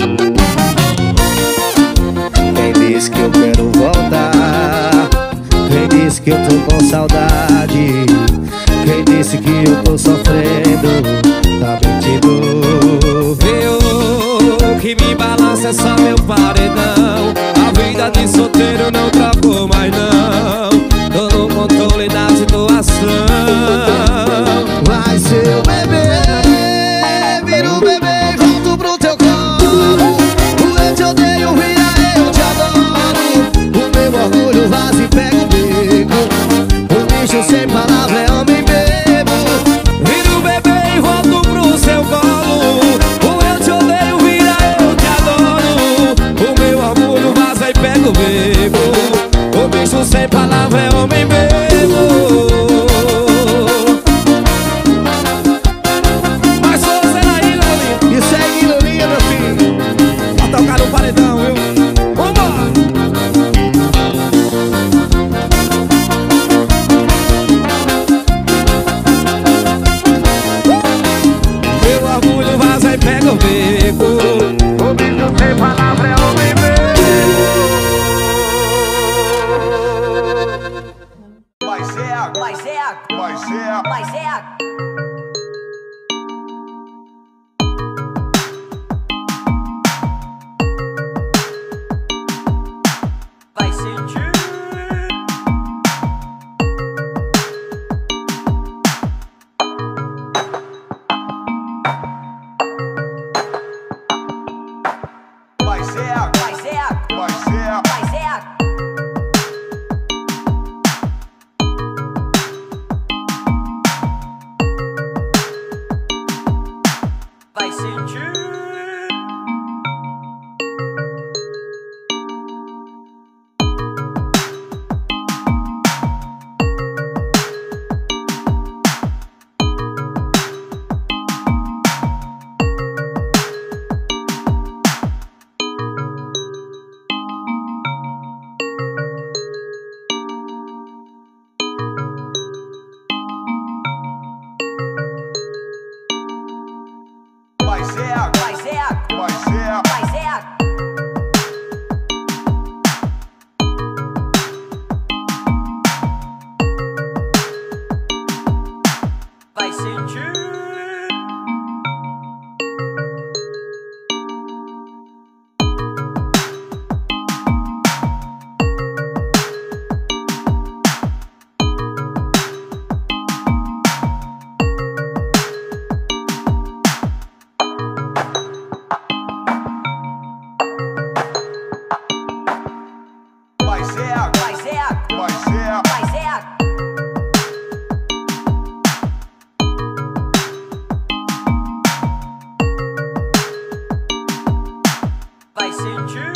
Speaker 2: Quem disse que eu quero voltar? Quem disse que eu tô com saudade? Quem disse que eu tô sofrendo? Tá mentindo.
Speaker 1: Eu, que me balança é só meu paredão. A vida de solteiro eu não troco mais não. Tô no controle da situação.
Speaker 2: Vai ser o bebê, vira o bebê e volto pro teu colo. O eu te odeio, vira eu te adoro. O meu orgulho vaza e pega o beco. O bicho sem palavra é homem bebo.
Speaker 1: Vira o bebê e volto pro seu colo. O eu te odeio, vira eu te adoro. O meu orgulho vaza e pega o beco. O bicho sem palavra é homem mesmo. Mas sou você aí, Lolinha.
Speaker 2: E segue Lulinha, meu filho.
Speaker 1: Vai tocar no paredão, viu? Vambora! Meu orgulho vaza e pega o beco.
Speaker 4: O bicho sem palavra é homem mesmo.
Speaker 5: Vai ser água,
Speaker 6: Vai ser água,
Speaker 5: vai ser água.
Speaker 6: vai ser água. Vai sentir.
Speaker 5: Vai ser água,
Speaker 6: Vai ser água,
Speaker 5: vai ser água.
Speaker 6: vai ser água. Vai sentir.
Speaker 5: Vai ser água,
Speaker 6: Vai ser água,
Speaker 5: vai ser água.
Speaker 6: vai ser água. Vai sentir.
Speaker 5: Vai ser água,
Speaker 6: Vai ser água,
Speaker 5: vai ser água.
Speaker 6: vai ser água. Vai sentir.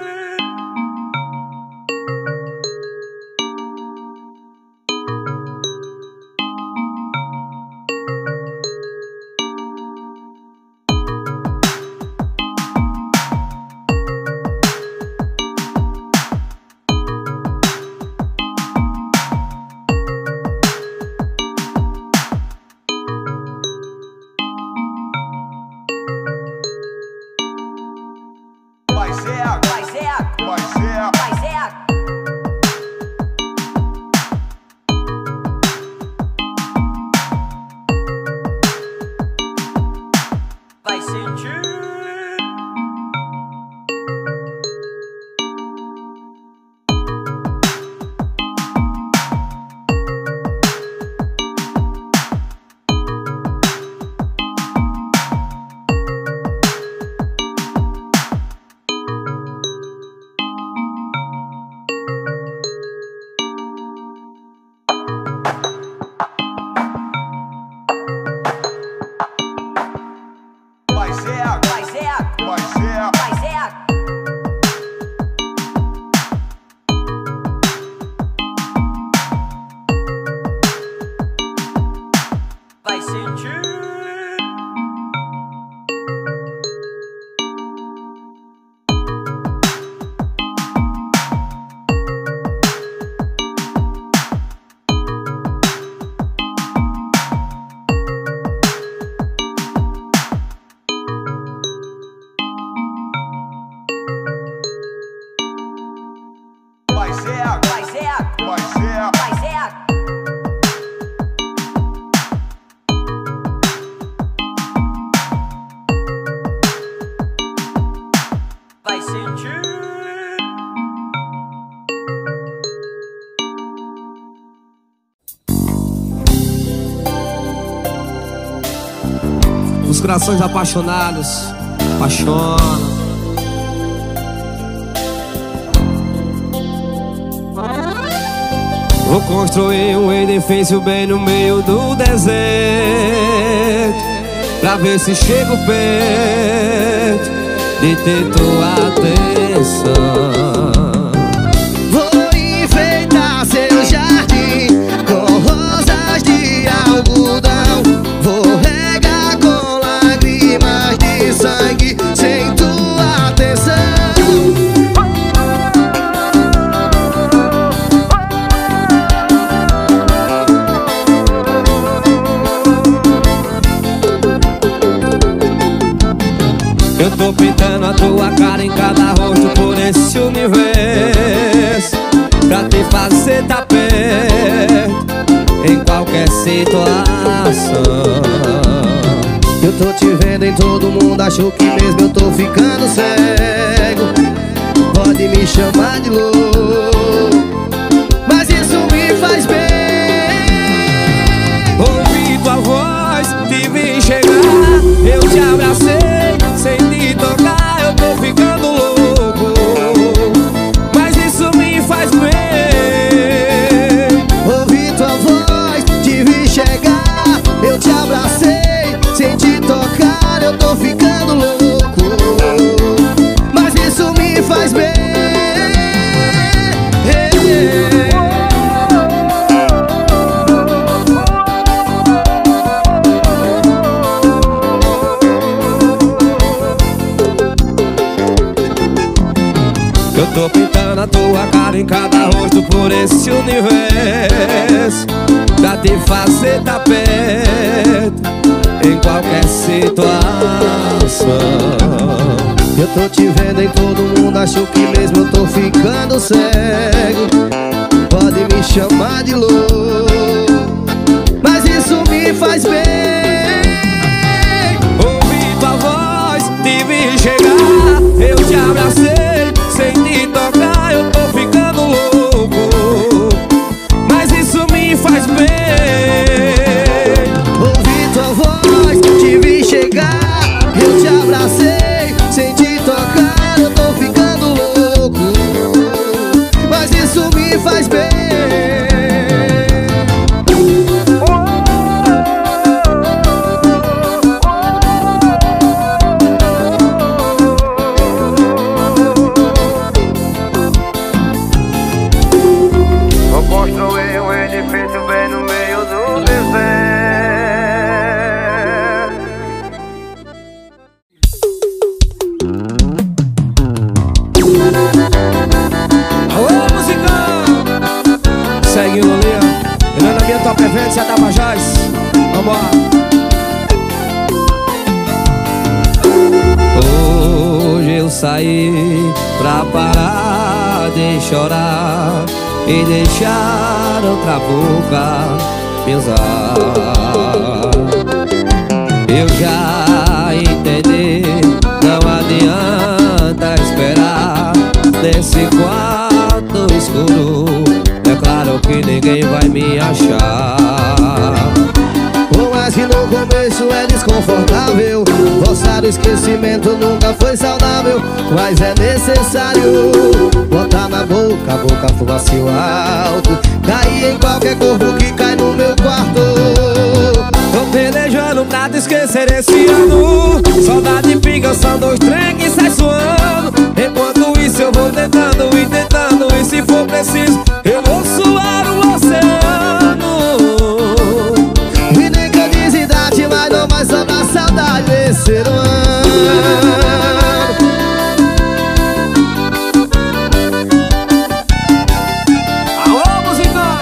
Speaker 5: Vai ser água,
Speaker 6: Vai ser água,
Speaker 5: vai ser água.
Speaker 6: vai ser água. Vai sentir.
Speaker 5: ser água,
Speaker 6: vai ser água,
Speaker 5: vai ser água.
Speaker 6: vai ser água. Vai sentir.
Speaker 1: Os corações apaixonados apaixonam. Vou construir um edifício bem no meio do deserto, pra ver se chego perto de ter tua atenção.
Speaker 2: Vou enfeitar seu jardim com rosas de algodão. Vou regar com lágrimas de sangue sem tua atenção.
Speaker 1: Eu tô pintando a tua cara em cada rosto por esse universo, pra te fazer tá perto em qualquer situação.
Speaker 2: Eu tô te vendo em todo mundo, acho que mesmo eu tô ficando cego. Pode me chamar de louco, mas isso me faz bem.
Speaker 1: Ouvi tua voz, te vi chegar, eu te abracei, sem te tocar eu tô ficando louco, mas isso me faz bem.
Speaker 2: Ouvi tua voz, te vi chegar, eu te abracei, sem te tocar eu tô ficando louco, mas isso me faz bem.
Speaker 1: Eu tô pintando a tua cara em cada rosto por esse universo, pra te fazer tá perto em qualquer situação.
Speaker 2: Eu tô te vendo em todo mundo, acho que mesmo eu tô ficando cego. Pode me chamar de louco, mas isso me faz bem.
Speaker 1: Ouvi tua voz, te vi chegar, eu te abracei, sem te tocar eu tô ficando louco, mas isso me faz bem.
Speaker 2: Ouvi tua voz, te vi chegar, eu te abracei, sem te tocar eu tô ficando louco, mas isso me faz bem.
Speaker 4: Vou construir um edifício bem no meio do deserto.
Speaker 1: Alô, musicão! Segue o Lulinha, ele na minha top event, já tá Bajás. Vambora! Hoje eu saí pra parar de chorar e deixar outra boca me usar. Eu já entendi, não adianta esperar nesse quarto escuro. É claro que ninguém vai me achar.
Speaker 2: Por mais que no começo é desconfortável, forçar o esquecimento nunca foi saudável, mas é necessário botar na boca, a boca fumaça alto, cair em qualquer corpo que cai no meu quarto.
Speaker 1: Tô pelejando pra te esquecer esse ano. Saudade pinga, são dois trem que sai suando. Enquanto isso eu vou tentando e tentando, e se for preciso eu vou suar o oceano.
Speaker 2: E nem que eu disse idade, mas não vai sobrar saudade desse ser humano.
Speaker 1: Alô, musicão!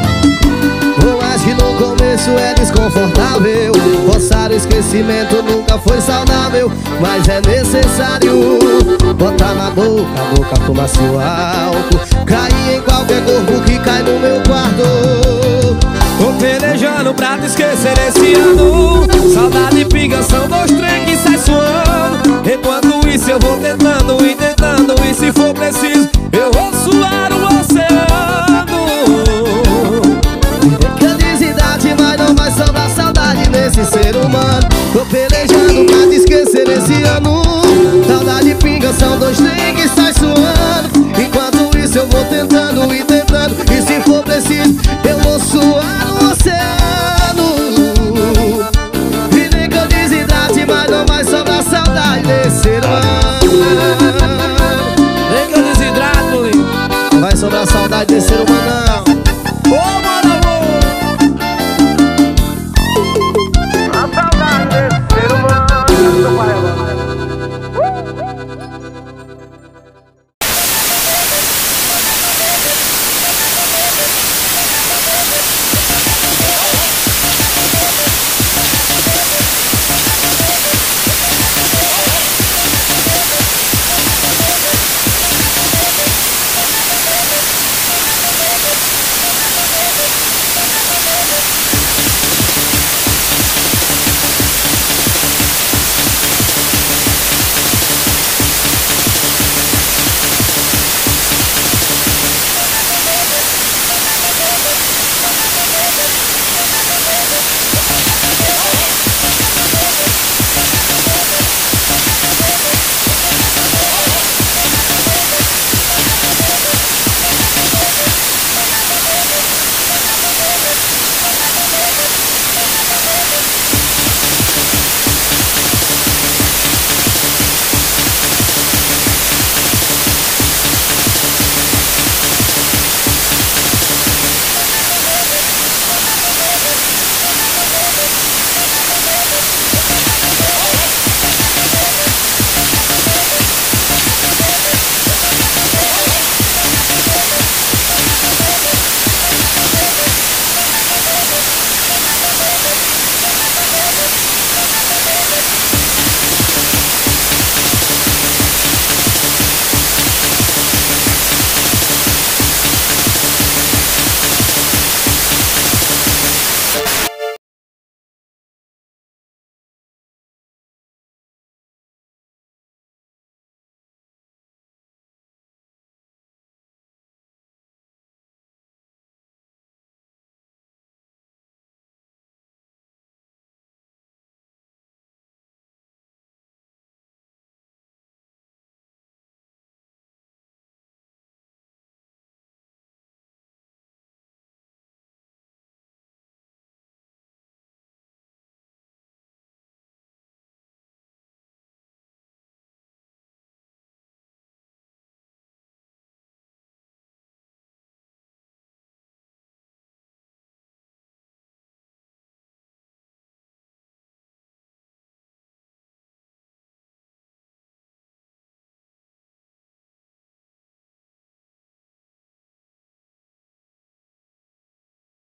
Speaker 2: Por mais que no começo é desconfortável, forçar o esquecimento nunca nunca foi saudável, mas é necessário botar na boca, a boca fumaça o álcool, cair em qualquer corpo que cai no meu quarto.
Speaker 1: Tô pelejando pra te esquecer esse ano. Saudade e pingação, dois trem que sai suando. Enquanto isso eu vou tentando e tentando, e se for preciso eu vou suar o oceano.
Speaker 2: Felicidade, mas não vai sobrar saudade nesse ser humano. Tô pelejando pra te esquecer esse ano.